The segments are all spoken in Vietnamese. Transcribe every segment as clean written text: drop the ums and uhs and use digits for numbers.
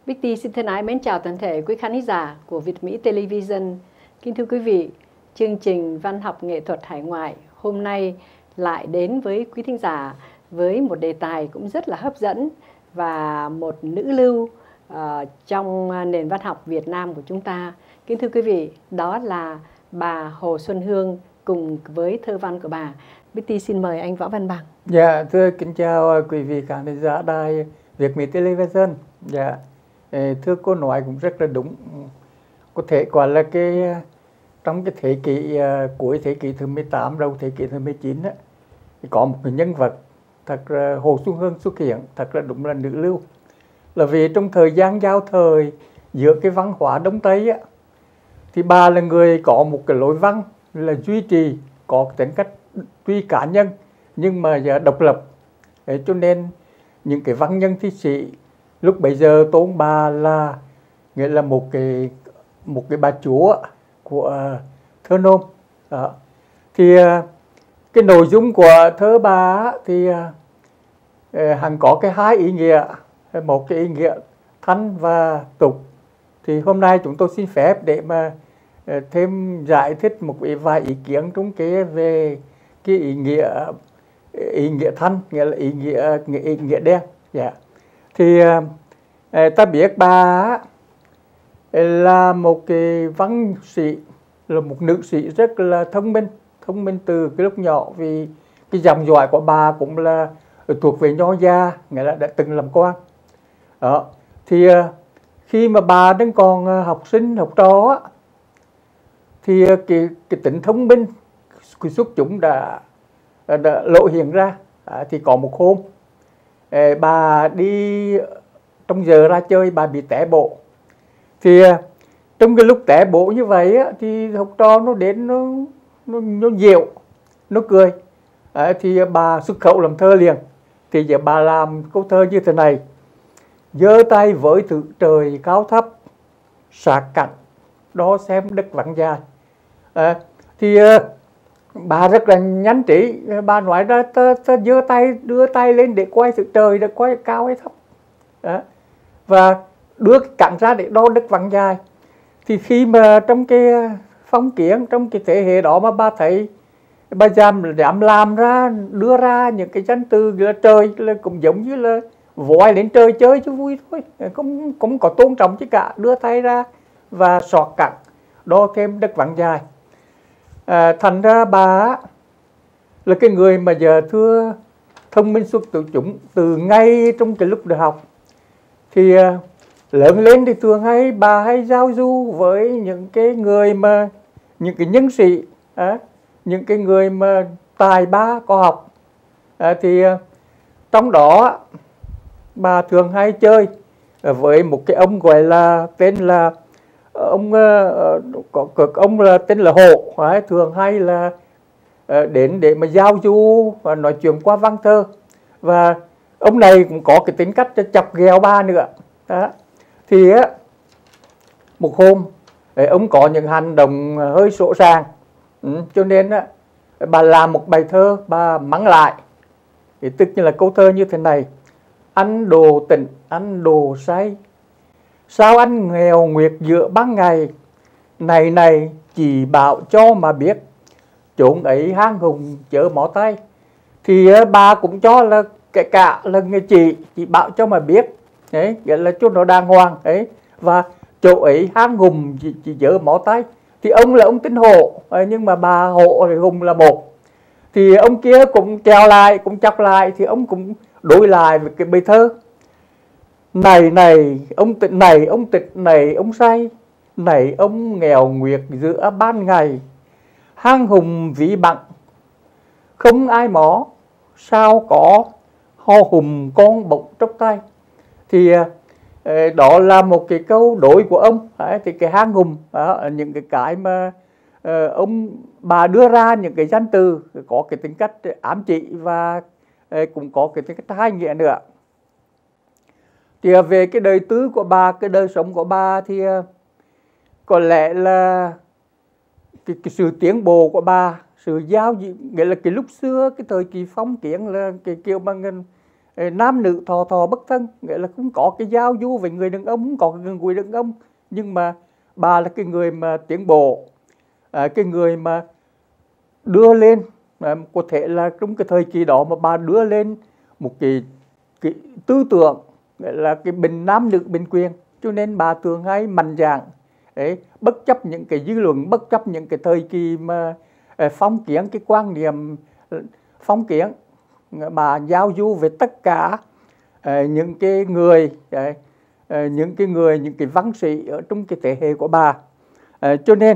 Vicky xin thân ái mến chào toàn thể quý khán giả của Việt Mỹ Television. Kính thưa quý vị, chương trình Văn học nghệ thuật hải ngoại hôm nay lại đến với quý thính giả với một đề tài cũng rất là hấp dẫn và một nữ lưu trong nền văn học Việt Nam của chúng ta. Kính thưa quý vị, đó là bà Hồ Xuân Hương cùng với thơ văn của bà. Vicky xin mời anh Võ Văn Bằng. Dạ, thưa kính chào quý vị khán giả đài Việt Mỹ Television. Dạ, thưa cô nói cũng rất là đúng. Có thể gọi là trong cái thế kỷ cuối thế kỷ thứ 18 đầu thế kỷ thứ 19 á, có một cái nhân vật thật là Hồ Xuân Hương xuất hiện, thật là đúng là nữ lưu. Là vì trong thời gian giao thời giữa cái văn hóa Đông Tây á, thì bà là người có một cái lối văn là duy trì, có tính cách tuy cá nhân nhưng mà độc lập. Cho nên những cái văn nhân thi sĩ lúc bấy giờ tôn bà là nghĩa là một cái bà chúa của thơ nôm. Đó. Thì cái nội dung của thơ bà thì hẳn có cái hai ý nghĩa, một cái ý nghĩa thanh và tục. Thì hôm nay chúng tôi xin phép để mà thêm giải thích một vài ý kiến trong về cái ý nghĩa thanh, nghĩa là ý nghĩa đen. Dạ. Thì ta biết bà là một cái văn sĩ, là một nữ sĩ rất là thông minh từ cái lúc nhỏ, vì cái dòng dõi của bà cũng là thuộc về nho gia, nghĩa là đã từng làm quan. Đó. Thì khi mà bà đang còn học sinh, học trò thì cái tính thông minh, cái xuất chúng đã lộ hiện ra. Thì có một hôm bà đi trong giờ ra chơi, bà bị té bộ. Thì trong cái lúc té bộ như vậy thì học trò nó đến nó dịu, nó cười. Thì bà xuất khẩu làm thơ liền. Thì giờ bà làm câu thơ như thế này: giơ tay với thử trời cao thấp, sạc cạnh đó xem đất vắng dài. Thì bà rất là nhanh trí, bà nói ra ta giơ tay, đưa tay lên để quay thử trời, để quay cao hay thấp. Và đưa cái cẳng ra để đo đất vắng dài. Thì khi mà trong cái phong kiến, trong cái thế hệ đó mà bà thấy bà dám làm ra, đưa ra những cái danh từ là trời, là cũng giống như là vội lên trời chơi cho vui thôi, cũng có tôn trọng chứ cả, đưa tay ra và sọt cẳng đo thêm đất vắng dài. Thành ra bà là cái người mà giờ thưa thông minh xuất chúng từ ngay trong cái lúc đại học. Thì lớn lên thì thường bà hay giao du với những cái người mà, những cái nhân sĩ, những cái người mà tài ba có học. Thì trong đó bà thường hay chơi với một cái ông gọi là tên là ông là tên là Hổ. Thường hay là đến để mà giao du và nói chuyện qua văn thơ. Và ông này cũng có cái tính cách chọc ghẹo bà nữa. Thì một hôm ông có những hành động hơi sỗ sàng, cho nên bà làm một bài thơ, bà mắng lại. Thì tức như là câu thơ như thế này: anh đồ tỉnh, anh đồ say, sao anh nghèo nguyệt giữa ban ngày, này chỉ bảo cho mà biết, chốn ấy hang hùng chớ mỏ tay. Thì bà cũng cho là kể cả là người chỉ bảo cho mà biết, đấy, nghĩa là chỗ nó đàng hoàng ấy, và chỗ ấy hang hùng chỉ chớ mỏ tay. Thì ông là ông tên Hổ, nhưng mà bà Hổ thì Hùng là một. Thì ông kia cũng treo lại, cũng chọc lại, thì ông cũng đối lại với cái bài thơ: này ông tịch này, ông tịch này, ông say, này ông nghèo nguyệt giữa ban ngày, hang hùng vĩ bằng không ai mỏ, sao có ho hùng con bỗng tróc tay. Thì đó là một cái câu đối của ông. Thì cái hang hùng, những cái mà bà đưa ra những cái danh từ có cái tính cách ám chỉ và cũng có cái tính cách hai nghĩa nữa. Thì về cái đời tư của bà, cái đời sống của bà thì có lẽ là cái sự tiến bộ của bà, sự giao nghĩa là cái lúc xưa, cái thời kỳ phong kiến là cái kiểu mà nam nữ thọ thọ bất thân, nghĩa là không có cái giao du với người đàn ông, không có cái gần gũi đàn ông. Nhưng mà bà là cái người mà tiến bộ, cái người mà đưa lên, có thể là trong cái thời kỳ đó mà bà đưa lên một cái tư tưởng là cái nam nữ bình quyền, cho nên bà thường hay mạnh dạn bất chấp những cái dư luận, bất chấp những cái thời kỳ mà phong kiến, cái quan niệm phong kiến, bà giao du với tất cả những cái người, những cái văn sĩ ở trong cái thế hệ của bà. Cho nên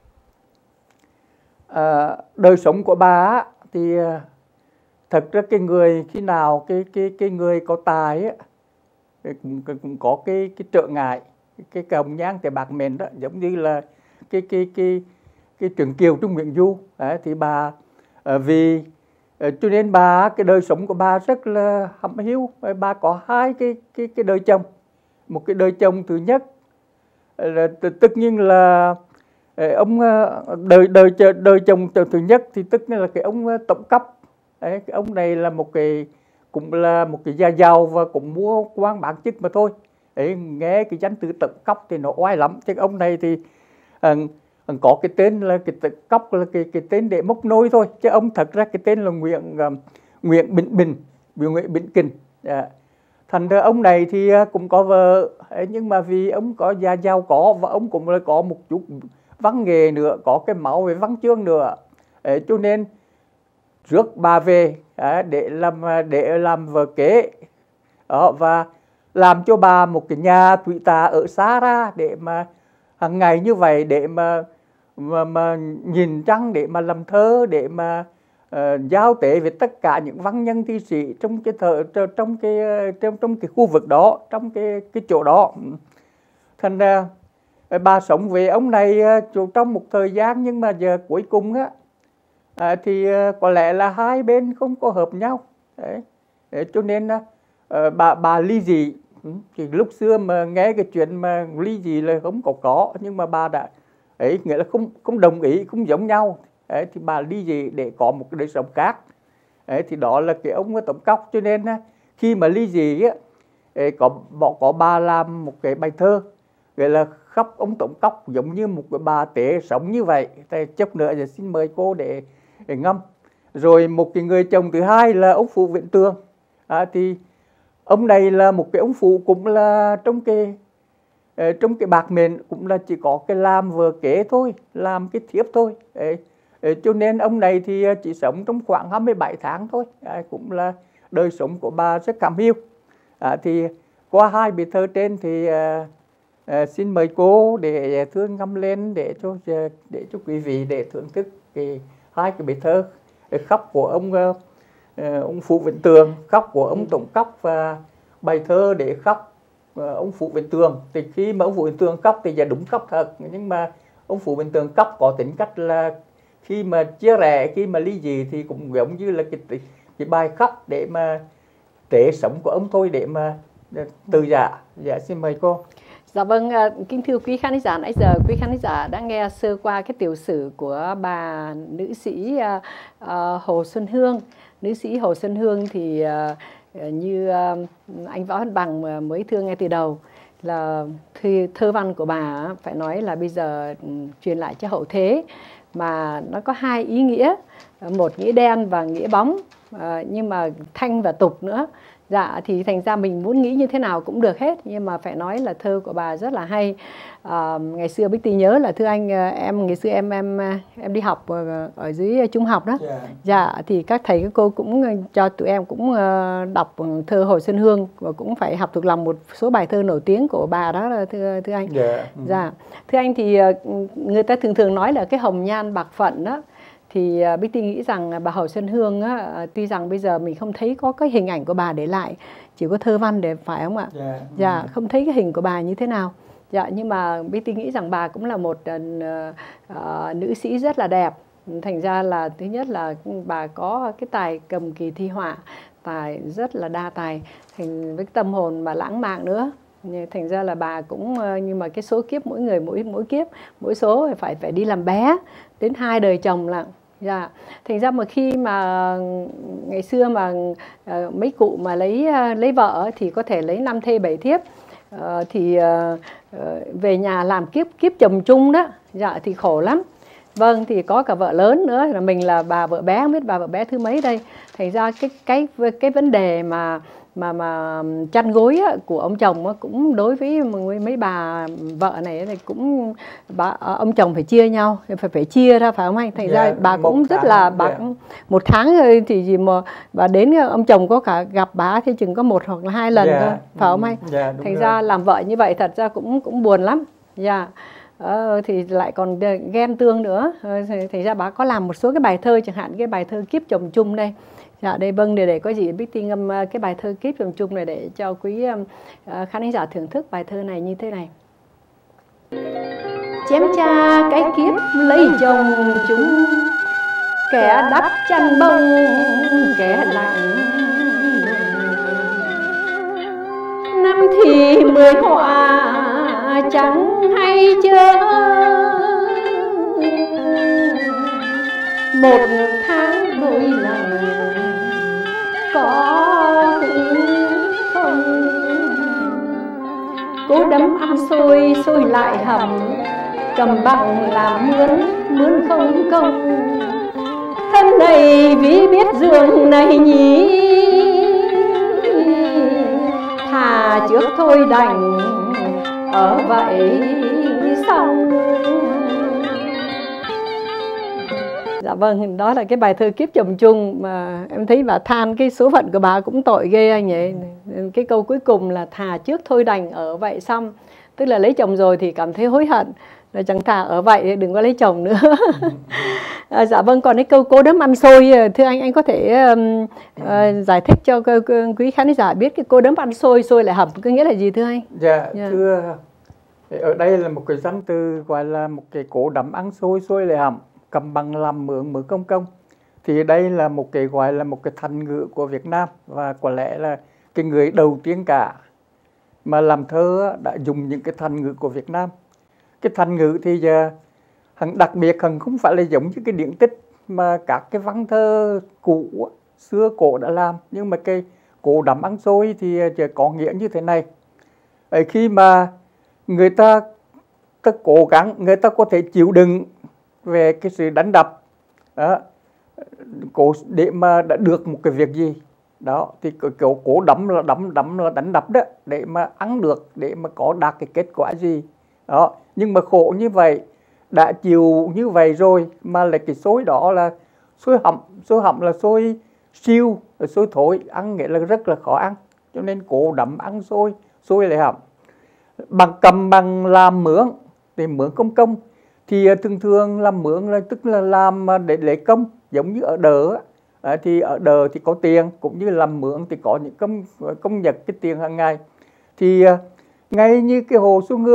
đời sống của bà thì thật ra cái người khi nào cái người có tài ấy, cũng có cái trở ngại, cái hồng nhan thì bạc mệnh đó, giống như là cái Trừng Kiều trong Nguyễn Du thì bà vì cho nên bà cái đời sống của bà rất là hầm hiu. Bà có hai cái đời chồng. Một cái đời chồng thứ nhất là tất nhiên là ông đời chồng thứ nhất thì tất nhiên là cái ông tổng cấp. Cái ông này là cũng là một cái gia giàu và cũng mua quan bán chức mà thôi. Nghe cái danh từ tổng cấp thì nó oai lắm. Chứ ông này thì có cái tên là cái Cóc là cái tên để móc nối thôi, chứ ông thật ra cái tên là Nguyễn Bỉnh Kình. Thành ra ông này thì cũng có vợ, nhưng mà vì ông có gia giàu có và ông cũng là có một chút văn nghệ nữa, có cái máu về văn chương nữa, cho nên rước bà về để làm vợ kế và làm cho bà một cái nhà thủy tạ ở xa ra, để mà hàng ngày như vậy để mà nhìn trăng, để mà làm thơ, để mà giao tế với tất cả những văn nhân thi sĩ trong cái khu vực đó, trong cái chỗ đó. Thành ra bà sống với ông này trong một thời gian, nhưng mà giờ cuối cùng thì có lẽ là hai bên không có hợp nhau. Cho nên bà ly dị. Thì lúc xưa mà nghe cái chuyện mà ly dị là không có, nhưng mà bà đã nghĩa là không đồng ý, không giống nhau. Thì bà ly dị để có một cái đời sống khác. Thì đó là cái ông Tổng Cóc. Cho nên khi mà ly dị có bà làm một cái bài thơ gọi là khóc ông Tổng Cóc, giống như một cái bà tế sống như vậy. Thì chút nữa thì xin mời cô để ngâm. Rồi một cái người chồng thứ hai là ông Phụ Viện Tường. Thì ông này là một cái ông phụ, cũng là trong cái bạc mệnh, cũng là chỉ có cái làm vợ kế thôi, làm cái thiếp thôi. Cho nên ông này thì chỉ sống trong khoảng 27 tháng thôi. Cũng là đời sống của bà rất cảm hiu. Thì qua hai bài thơ trên thì xin mời cô để thương ngâm lên để cho quý vị để thưởng thức hai cái bài thơ khóc của ông Phụ Viện Tường, khóc của ông Tổng Cóc, và bài thơ để khóc ông Phụ Viện Tường. Thì khi mà ông Phụ Viện Tường khóc thì là đúng khóc thật, nhưng mà ông Phụ Viện Tường khóc có tính cách là khi mà chia rẽ, khi mà ly dị thì cũng giống như là cái bài khóc để mà tế sống của ông thôi, để mà từ giả. Dạ xin mời cô. Dạ vâng, kính thưa quý khán giả, nãy giờ quý khán giả đã nghe sơ qua cái tiểu sử của bà nữ sĩ Hồ Xuân Hương. Nữ sĩ Hồ Xuân Hương thì như anh Võ Văn Bằng mới thưa ngay từ đầu, là thơ văn của bà phải nói là bây giờ truyền lại cho hậu thế, mà nó có hai ý nghĩa, một nghĩa đen và nghĩa bóng, nhưng mà thanh và tục nữa. Dạ, thì thành ra mình muốn nghĩ như thế nào cũng được hết, nhưng mà phải nói là thơ của bà rất là hay. Ngày xưa Bích Tý nhớ là thưa anh, ngày xưa em đi học ở dưới trung học đó. Dạ, thì các thầy các cô cũng cho tụi em cũng đọc thơ Hồ Xuân Hương, và cũng phải học thuộc lòng một số bài thơ nổi tiếng của bà đó là thưa anh. Dạ, thưa anh, thì người ta thường nói là cái hồng nhan bạc phận đó. Thì Bích Tý nghĩ rằng bà Hồ Xuân Hương tuy rằng bây giờ mình không thấy có cái hình ảnh của bà để lại, chỉ có thơ văn để, phải không ạ? Dạ, không thấy cái hình của bà như thế nào. Dạ, nhưng mà Bích Tý nghĩ rằng bà cũng là một nữ sĩ rất là đẹp. Thành ra là thứ nhất là bà có cái tài cầm kỳ thi họa, tài rất là đa tài, thành với tâm hồn mà lãng mạn nữa. Thành ra là bà cũng, nhưng mà cái số kiếp mỗi người mỗi kiếp, mỗi số phải đi làm bé đến 2 đời chồng lận. Dạ. Thành ra mà khi mà ngày xưa mà mấy cụ mà lấy vợ thì có thể lấy 5 thê 7 thiếp, thì về nhà làm kiếp chồng chung đó, dạ thì khổ lắm. Vâng, thì có cả vợ lớn nữa, là mình là bà vợ bé, không biết bà vợ bé thứ mấy đây. Thành ra cái vấn đề mà chăn gối á, của ông chồng á, cũng đối với mấy bà vợ này thì cũng ông chồng phải chia nhau, phải chia ra, phải không anh? Thành ra bà cũng rất là một tháng thì gì mà bà đến ông chồng có cả gặp bà thì chừng có 1 hoặc là 2 lần thôi, phải không anh? Thành ra làm vợ như vậy thật ra cũng buồn lắm. Dạ. Thì lại còn ghen tương nữa. Thành ra bà có làm một số cái bài thơ, chẳng hạn cái bài thơ Kiếp Chồng Chung đây. Dạ đây, vâng, để có gì Bích Ti ngâm cái bài thơ Kiếp Chồng Chung này để cho quý khán giả thưởng thức bài thơ này như thế này. Chém cha cái kiếp lấy chồng chúng, kẻ đắp chăn bông kẻ lặng, năm thì 10 họa chẳng hay chớ, 1 tháng đôi lần có không. Cố đấm ăn xôi lại hầm, cầm bằng làm mướn không công. Thân này ví biết giường này nhỉ, thà trước thôi đành ở vậy xong. Dạ vâng, đó là cái bài thơ Kiếp Chồng Chung mà em thấy bà than cái số phận của bà cũng tội ghê anh ấy. Cái câu cuối cùng là thà trước thôi đành ở vậy xong, tức là lấy chồng rồi thì cảm thấy hối hận, là chẳng thà ở vậy đừng có lấy chồng nữa. Dạ vâng, còn cái câu cố đấm ăn xôi, thưa anh có thể giải thích cho quý khán giả biết cái cố đấm ăn xôi lại hầm có nghĩa là gì thưa anh? Dạ, thưa, ở đây là một cái danh từ gọi là một cái cố đấm ăn xôi lại hầm, cầm bằng làm mượn công công. Thì đây là một cái gọi là một cái thành ngữ của Việt Nam, và có lẽ là cái người đầu tiên cả mà làm thơ đã dùng những cái thành ngữ của Việt Nam. Cái thành ngữ thì giờ đặc biệt không phải là giống như cái điển tích mà các cái văn thơ cũ xưa cổ đã làm, nhưng mà cái cố đấm ăn xôi thì có nghĩa như thế này. Khi mà người ta cố gắng, người ta có thể chịu đựng về cái sự đánh đập đó, để mà đã được một cái việc gì đó, thì cố đấm là đánh đập đó, để mà ăn được, để mà có đạt cái kết quả gì đó. Nhưng mà khổ như vậy, đã chịu như vậy rồi mà lại cái xôi đó là xôi hầm là xôi siêu, xôi thối, ăn nghĩa là rất là khó ăn, cho nên cố đấm ăn xôi lại hầm. Cầm bằng làm mướn thì mướn công, thì thường làm mướn là tức là làm để lấy công, giống như ở đờ thì ở đờ thì có tiền, cũng như làm mướn thì có những công nhật cái tiền hàng ngày. Thì ngay như Hồ Xuân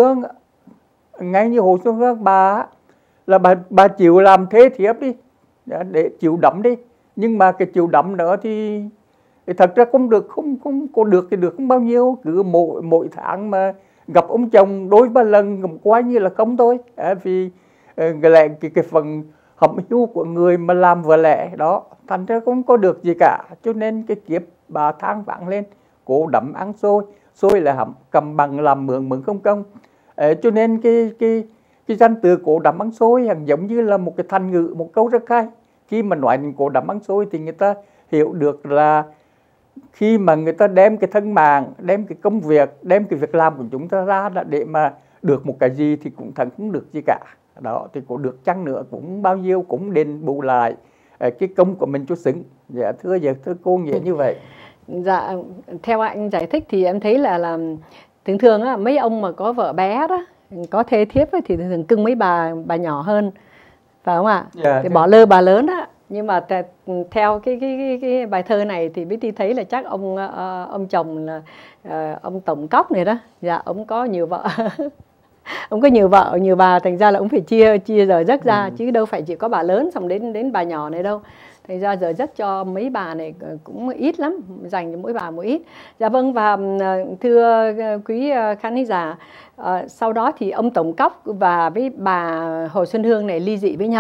Hương bà chịu làm thế thiếp đi, để chịu đấm đi, nhưng mà cái chịu đấm nữa thì thật ra không có được thì được không bao nhiêu, cứ mỗi tháng mà gặp ông chồng đôi ba lần cũng quá như là không thôi. Vì cái phần hẩm hiu của người mà làm vợ lẽ đó, thành ra không có được gì cả, cho nên cái kiếp bà than vãn lên, cố đấm ăn xôi là hẩm, cầm bằng làm mượn không công. Cho nên cái danh từ cố đấm ăn xôi giống như là một cái thành ngữ, một câu rất hay. Khi mà nói cố đấm ăn xôi thì người ta hiểu được là khi mà người ta đem cái thân mạng, đem cái công việc, đem cái việc làm của chúng ta ra để mà được một cái gì thì cũng thật không được gì cả. Đó, thì có được chăng nữa cũng bao nhiêu cũng đền bù lại cái công của mình cho xứng. Dạ thưa cô nghĩa như vậy. Dạ, theo anh giải thích thì em thấy là thường á, mấy ông mà có vợ bé đó, có thê thiếp ấy, thì thường cưng mấy bà nhỏ hơn, phải không ạ? Dạ, thì bỏ lơ bà lớn á. Nhưng mà theo cái bài thơ này thì Bích Ti thấy là chắc ông chồng là ông Tổng Cóc này đó, dạ ông có nhiều vợ. Ông có nhiều vợ nhiều bà, thành ra là ông phải chia giờ giấc ra, chứ đâu phải chỉ có bà lớn xong đến bà nhỏ này đâu. Thành ra giờ giấc cho mấy bà này cũng ít lắm, dành cho mỗi bà một ít. Dạ vâng, và thưa quý khán giả, sau đó thì ông Tổng Cóc và với bà Hồ Xuân Hương này ly dị với nhau.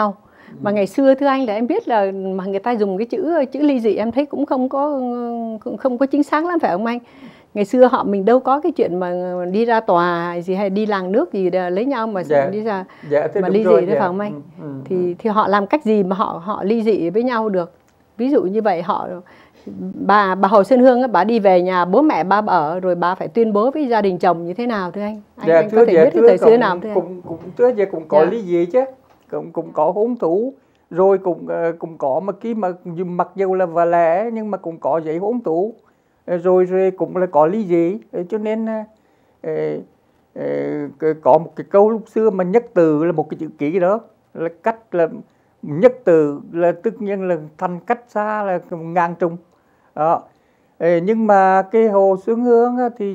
Mà ngày xưa thưa anh là em biết là mà người ta dùng cái chữ ly dị em thấy cũng không có chính xác lắm phải không anh? Ngày xưa họ mình đâu có cái chuyện mà đi ra tòa gì hay đi làng nước gì để lấy nhau mà đi ra mà ly dị đấy phải không anh? Thì họ làm cách gì mà họ ly dị với nhau được? Ví dụ như vậy bà Hồ Xuân Hương á, bà đi về nhà bố mẹ bà ở rồi bà phải tuyên bố với gia đình chồng như thế nào thưa anh? Anh có thể biết cái thời xưa nào thưa anh? Cũng có ly dị chứ, cũng có hôn thú, rồi cũng có mà khi mà mặc dù là vợ lẽ nhưng mà cũng có giấy hôn thú, rồi cũng là có ly dị. Cho nên có một cái câu lúc xưa mà nhất từ là một cái chữ ký đó, là cách là nhất từ là tất nhiên là thành cách xa là ngàn trùng đó. Nhưng mà cái Hồ Xuân Hương thì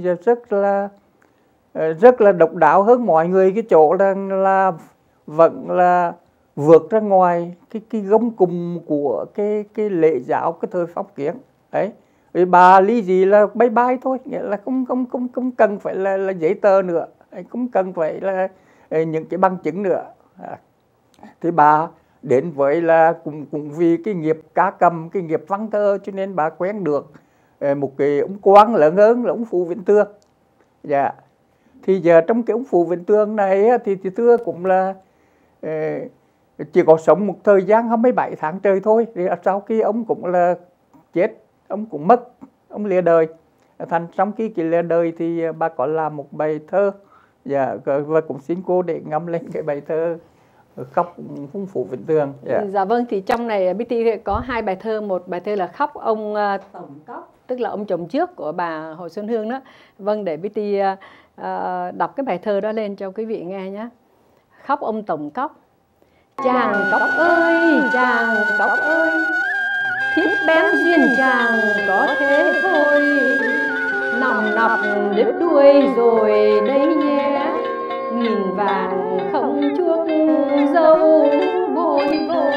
rất là độc đáo hơn mọi người cái chỗ là vẫn là vượt ra ngoài cái gông cùng của cái lễ giáo cái thời phong kiến ấy. Vì bà ly dị là bye bye thôi, nghĩa là không cần phải là giấy tờ nữa, không cần phải là những cái bằng chứng nữa. Thì bà đến với là cũng vì cái nghiệp ca cầm, cái nghiệp văn thơ, cho nên bà quen được một cái ông quan lớn hơn là ông Phù Vĩnh Tường. Dạ. Thì giờ trong cái ông Phù Vĩnh Tường này thì thưa cũng là chỉ có sống một thời gian 27 tháng trời thôi. Thì sau khi ông cũng là chết, ông cũng mất, ông lìa đời. Thành trong khi lìa đời thì bà có làm một bài thơ, dạ, và cũng xin cô để ngâm lên cái bài thơ Khóc ông Phù Vĩnh Tường. Dạ vâng, thì trong này BT có hai bài thơ, một bài thơ là Khóc ông Tổng Cóc, tức là ông chồng trước của bà Hồ Xuân Hương đó. Vâng, để BT đọc cái bài thơ đó lên cho quý vị nghe nhé. Khóc ông Tổng Cóc. Chàng cóc ơi, chàng cóc ơi, thiết bén duyên chàng có thế thôi, nòng nọc đứt đuôi rồi đây nhé, nghìn vàng không chuốc dâu bôi vôi.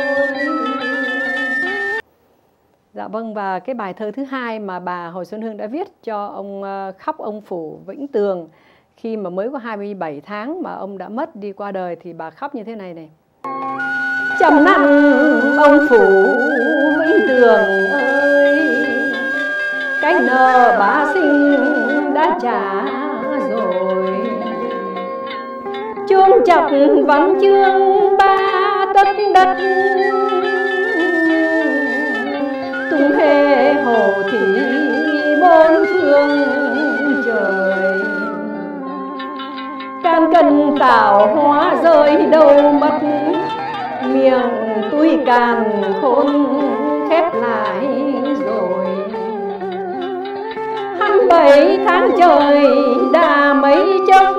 Dạ vâng, và cái bài thơ thứ hai mà bà Hồ Xuân Hương đã viết cho ông Khóc ông Phù Vĩnh Tường khi mà mới có 27 tháng mà ông đã mất đi qua đời, thì bà khóc như thế này này. Trăm năm ông Phù Vĩnh Tường ơi, cái nợ bá sinh đã trả rồi, chuông chập văn chương ba tất đất, tung hê hồ thị bốn phương trời, can cân tạo hóa rơi đâu mất, miệng tôi càn khôn khép lại rồi. 27 tháng trời đã mấy chốc,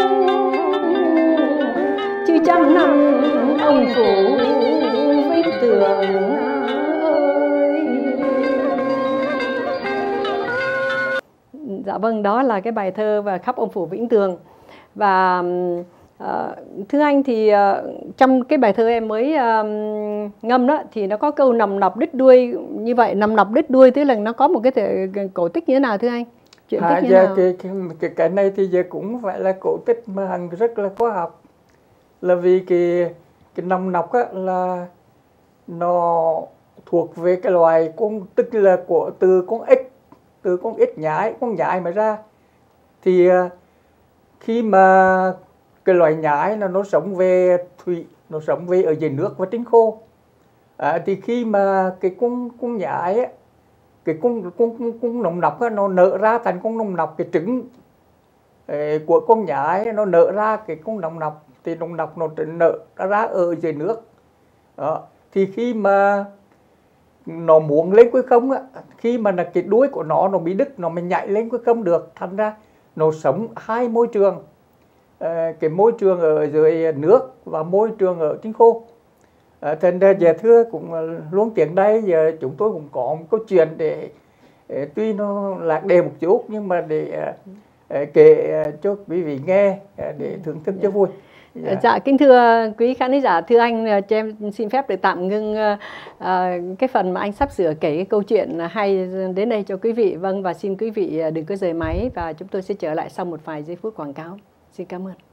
chứ trăm năm ông Phù Vĩnh Tường ơi. Dạ vâng, đó là cái bài thơ và Khóc ông Phù Vĩnh Tường. Và thưa anh thì trong cái bài thơ em mới ngâm đó thì nó có câu nòng nọc đứt đuôi như vậy. Nòng nọc đứt đuôi tức là nó có một cái cổ tích như thế nào thưa anh? Chuyện tích như thế nào? Cái này thì giờ cũng phải là cổ tích mà hằng rất là khoa học. Là vì cái nòng nọc á là nó thuộc về cái loài con, tức là từ con ếch nhái mà ra. Thì khi mà cái loài nhái là nó sống về thủy, nó sống về ở dưới nước và trên khô, thì khi mà cái con nhái ấy, cái con nòng nọc ấy, nó nở ra thành con nòng nọc, cái trứng của con nhái nó nở ra cái con nòng nọc, thì nòng nọc nó nở ra ở dưới nước đó. Thì khi mà nó muốn lên cuối không á, khi mà là cái đuôi của nó bị đứt, nó mới nhảy lên cuối không được, thành ra nó sống hai môi trường, cái môi trường ở dưới nước và môi trường ở trên khô. Thành ra giờ thưa cũng luôn chuyện đây, giờ chúng tôi cũng có một câu chuyện để tuy nó lạc đề một chút nhưng mà để kể cho quý vị nghe để thưởng thức cho vui. Dạ, kính thưa quý khán giả, thưa anh, cho em xin phép được tạm ngưng cái phần mà anh sắp sửa kể cái câu chuyện hay đến đây cho quý vị. Vâng, và xin quý vị đừng có rời máy và chúng tôi sẽ trở lại sau một vài giây phút quảng cáo. Xin cảm ơn.